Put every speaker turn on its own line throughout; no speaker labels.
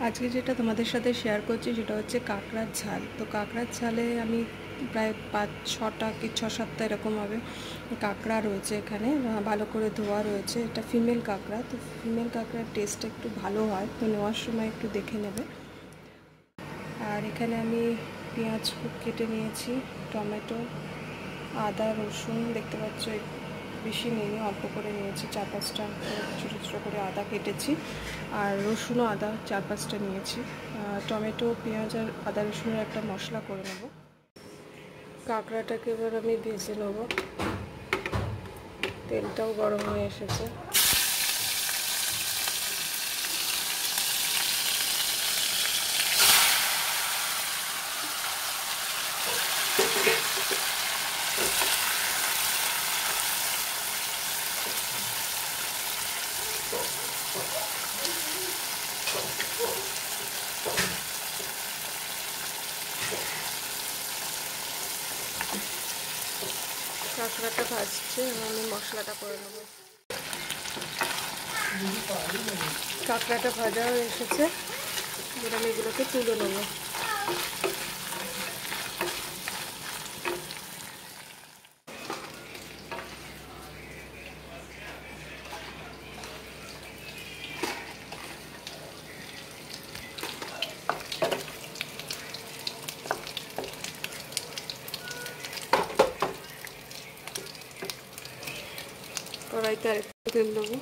আজকে যেটা তোমাদের সাথে শেয়ার করছি সেটা হচ্ছে কাঁকড়ার ঝাল। তো কাঁকড়ার ঝালে আমি প্রায় 5-6টা কি 6-7টা এরকম হবে কাঁকড়া রয়েছে এখানে, ভালো করে ধোয়া রয়েছে। এটা ফিমেল কাঁকড়া, তো ফিমেল কাঁকড়ার টেস্টটা একটু ভালো হয়, তো নেওয়ার সময় একটু দেখে নেবে। আর এখানে আমি পেঁয়াজ কেটে নিয়েছি, টমেটো, আদা, রসুন দেখতে পাচ্ছ, বেশি নিয়ে অল্প করে নিয়েছি, 4-5টা ছোটো ছোটো করে আদা কেটেছি, আর রসুনও আদা 4-5টা নিয়েছি। টমেটো, পেঁয়াজ আর আদা রসুনের একটা মশলা করে নেব। কাঁকড়াটাকে এবার আমি ভেজে নেব। তেলটাও গরম হয়ে এসেছে। কাঁকড়াটা ভাজছে, আমি মশলাটা করে নেব। কাঁকড়াটা ভাজা হয়ে এসেছে, এবার আমি এগুলোকে তুলে নেব। কড়াইতে আরেকটু তেল দেবো।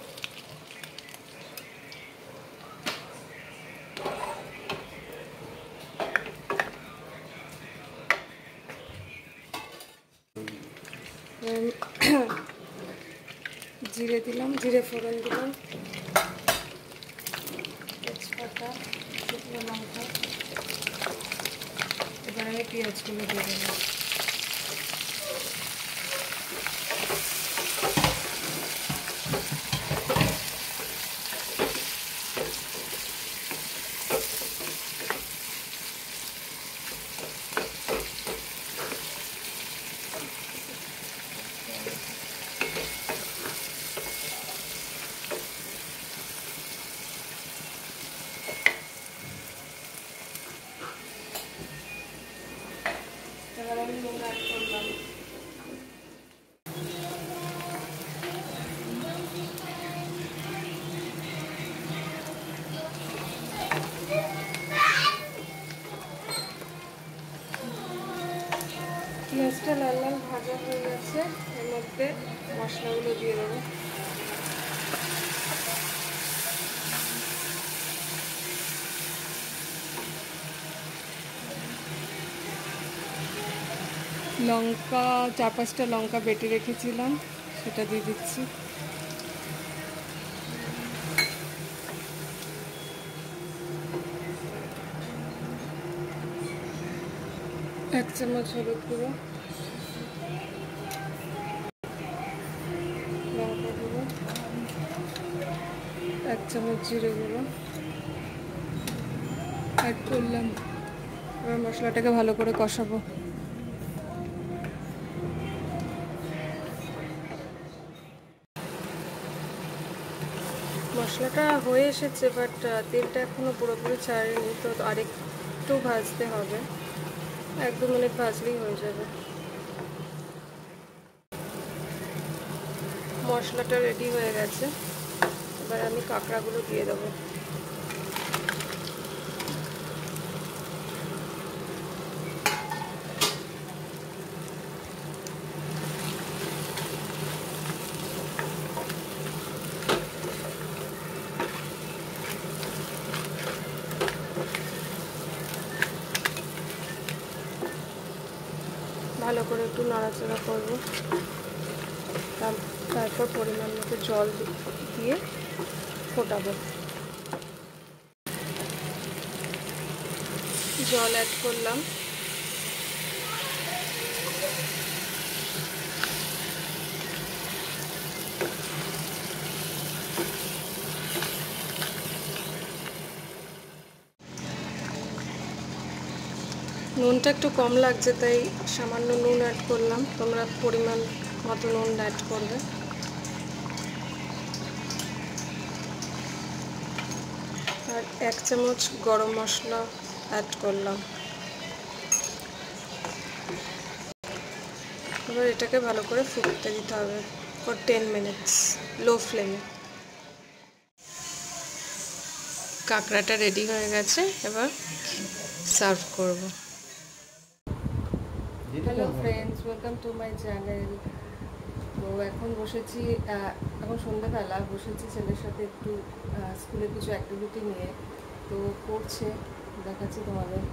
জিরে দিলাম, জিরে ফোড়ন দিলাম, তেজপাতা, শুকনো লঙ্কা। এবার আমি পেঁয়াজগুলো দিয়ে দেবো। এবার আমি নুন অ্যাড করলাম। পেঁয়াজটা লাল লাল ভাজা হয়ে গেছে, এর মধ্যে মশলাগুলো দিয়ে দেবো। লঙ্কা, 4-5টা লঙ্কা বেটে রেখেছিলাম, সেটা দিয়ে দিচ্ছি। এক চামচ হলুদ গুঁড়ো, লঙ্কা গুঁড়ো, 1 চামচ জিরে গুঁড়ো অ্যাড করলাম। এবার মশলাটাকে ভালো করে কষাবো। মশলাটা হয়ে এসেছে, বাট তেলটা এখনও পুরোপুরি ছাড়েনি, তো আরেকটু ভাজতে হবে। 1-2 মিনিট ভাজলেই হয়ে যাবে। মশলাটা রেডি হয়ে গেছে, এবার আমি কাঁকড়াগুলো দিয়ে দেবো। ভালো করে একটু নাড়াচাড়া করবো, তারপর পরিমাণ মতো জল দিয়ে ফোটাবো। জল অ্যাড করলাম। নুনটা একটু কম লাগছে, তাই সামান্য নুন অ্যাড করলাম। তোমরা পরিমাণ মতো নুন অ্যাড করবে। আর 1 চামচ গরম মশলা অ্যাড করলাম। এবার এটাকে ভালো করে ফুটতে দিতে হবে ফর 10 মিনিটস লো ফ্লেমে। কাঁকড়াটা রেডি হয়ে গেছে, এবার সার্ভ করব। Hello friends, welcome to my channel. তো এখন বসেছি, এখন সন্ধ্যাবেলা বসেছি ছেলের সাথে একটু স্কুলে কিছু অ্যাক্টিভিটি নিয়ে, তো করছে, দেখাচ্ছি তোমাদের।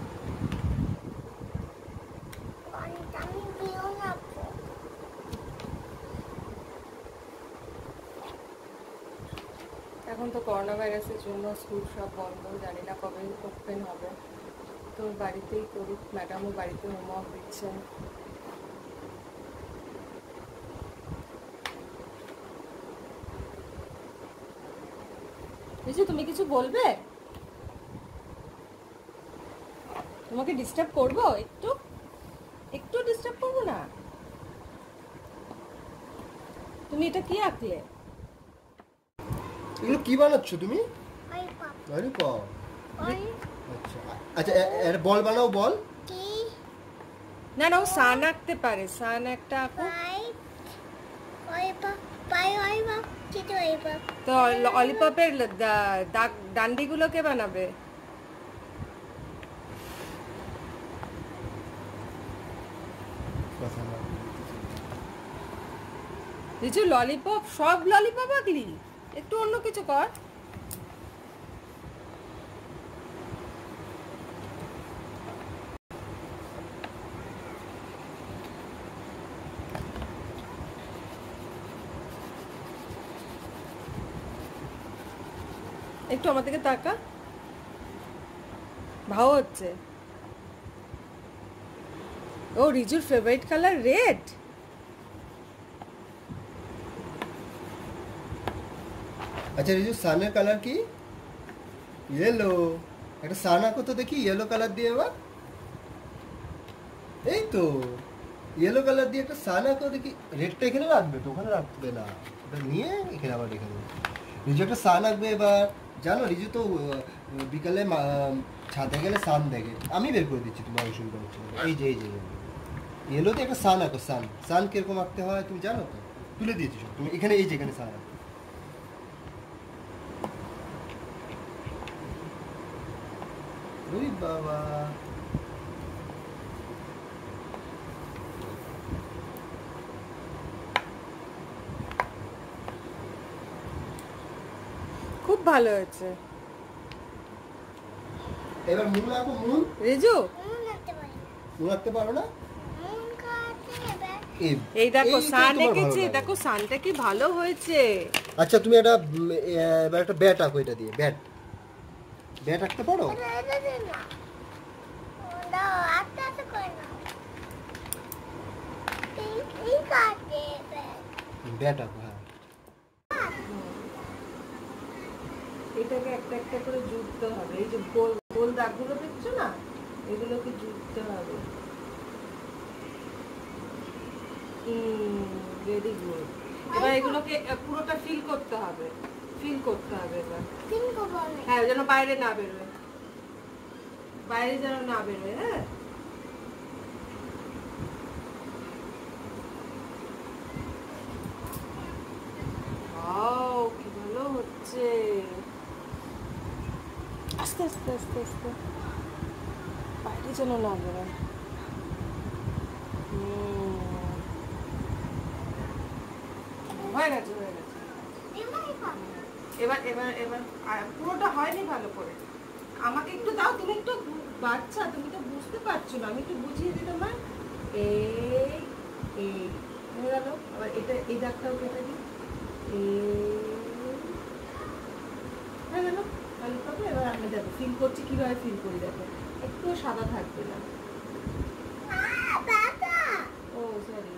এখন তো করোনা ভাইরাসের জন্য স্কুল সব বন্ধ, জানি না কবে ওপেন হবে, তো বাড়িতেই করুক, ম্যাডামও বাড়িতে হোমওয়ার্ক দিচ্ছেন। বুঝলি, তুমি কিছু বলবে? তোমাকে ডিস্টার্ব করবো? একটু একটু ডিস্টার্ব করবো না? তুমি এটা কি আঁকলে?
এগুলো কি বানাচ্ছো তুমি? ললিপপ। আচ্ছা আচ্ছা, এর বল বানাও, বল।
না না, ও সান আঁকতে পারে, সান একটা আঁকো। তো ললিপপের ডান্ডিগুলো কে বানাবে? কিছু ললিপপ, সব ললিপপ আঁকলি? একটু অন্য কিছু কর। একটু আমার দিকে তাকা, ভাও হচ্ছে। ও, রিজুর ফেভারিট কালার রেড।
আচ্ছা রিজু, সানের কালার কি? ইয়েলো। একটা সান আঁকো তো দেখি ইয়েলো কালার দিয়ে। এবার এই তো ইয়েলো কালার দিয়ে একটা সান আঁকো দেখি। রেডটা এখানে রাখবে তো, ওখানে রাখবে না, ওটা নিয়ে এখানে আবার রেখে দেবে। রিজু একটা সান আঁকবে এবার। জানো রিজু তো বিকালে ছাদে গেলে সান দেখে। আমি বের করে দিচ্ছি, তোমার অসুবিধা হচ্ছে না। এই যে এই যে ইয়েলোতে একটা সান আঁকো। সান সান কিরকম আঁকতে হয় তুমি জানো তো? তুলে দিয়েছি সব তুমি। এখানে এই যে এখানে সান আঁকো। বাবা,
খুব ভালো হয়েছে।
এবার মুন আঁকো। মুন
রিজু,
মুন আঁকতে পারো না?
এই দেখো সান এঁকেছি, দেখো সানটা কি ভালো হয়েছে।
আচ্ছা তুমি এটা এবার একটা ব্যাট আঁকো, এটা দিয়ে ব্যাট। ব্যাট আঁকতে পারো? ব্যাট আঁকো। হ্যাঁ,
এটাকে একটা একটা করে জুড়তে হবে। এই যে গোল গোল দাগগুলো দেখছো না, এগুলোকে জুড়তে হবে। Very good. এবার এগুলোকে পুরোটা ফিল করতে হবে, ফিল করতে হবে এবার। হ্যাঁ, যেন বাইরে না বেরোয়, বাইরে যেন না বেরোয়। হ্যাঁ, কি ভালো হচ্ছে। আস্তে আস্তে আস্তে আস্তে, বাইরে যেন না বেরোয়। হয়ে গেছে, হয়ে গেছে। এবার এবার এবার পুরোটা হয়নি ভালো করে। আমাকে একটু দাও, তুমি একটু বাচ্চা, তুমি তো বুঝতে পারছো না, আমি একটু বুঝিয়ে দিই তোমার। এই এই হয়ে গেল। আবার এটা এই দাগটাও কেটে দিই। হয়ে গেল ললিপপে। এবার আমি দেখো ফিল করছি, কিভাবে ফিল করি দেখো, একটু সাদা থাকবে না। ও সরি,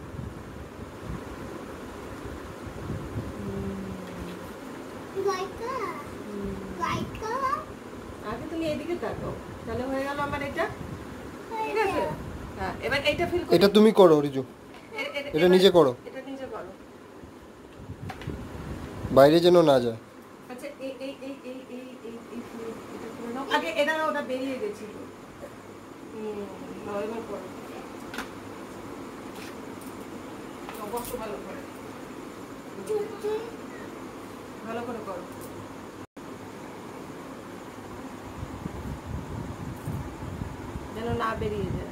আগে তুমি এদিকে তাকাও, তাহলে হয়ে গেল আমার এটা। ঠিক আছে, হ্যাঁ এবার এইটা ফিল করো।
এটা তুমি করো রিজু, এটা নিজে করো,
এটা নিজে করো,
বাইরে যেন না যায়।
আচ্ছা এই এই এই এই এই এই আগে এটা না ওটা বেরিয়ে গেছিল। এবার করো, বসো ভালো করে, ভালো করে করো। যেন না বেরিয়ে যায়।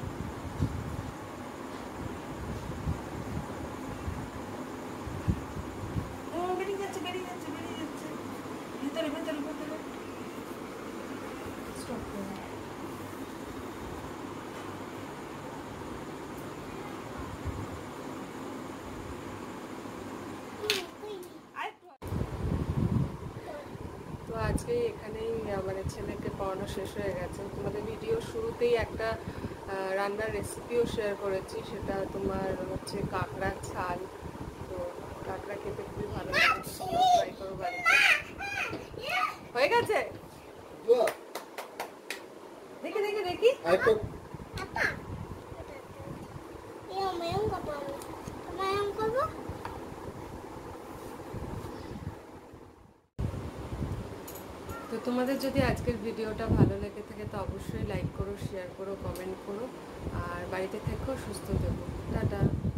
বেরিয়ে যাচ্ছে, বেরিয়ে যাচ্ছে, বেরিয়ে যাচ্ছে, ভেতরে ভেতরে ভেতরে। স্টপ করো। তো আজকে এখানেই মানে ছেলেকে পড়ানো শেষ হয়ে গেছে। তোমাদের ভিডিও শুরুতেই একটা রান্নার রেসিপিও শেয়ার করেছি, সেটা তোমার হচ্ছে কাঁকড়ার ছাল। তো কাঁকড়া খেতে খুবই ভালো লাগে, তোমরা ট্রাই করো বাড়িতে। হয়ে গেছে, দেখি দেখি দেখি। তো তোমাদের যদি আজকের ভিডিওটা ভালো লেগে থাকে তো অবশ্যই লাইক করো, শেয়ার করো, কমেন্ট করো, আর বাড়িতে থেকো, সুস্থ থেকো। টাটা।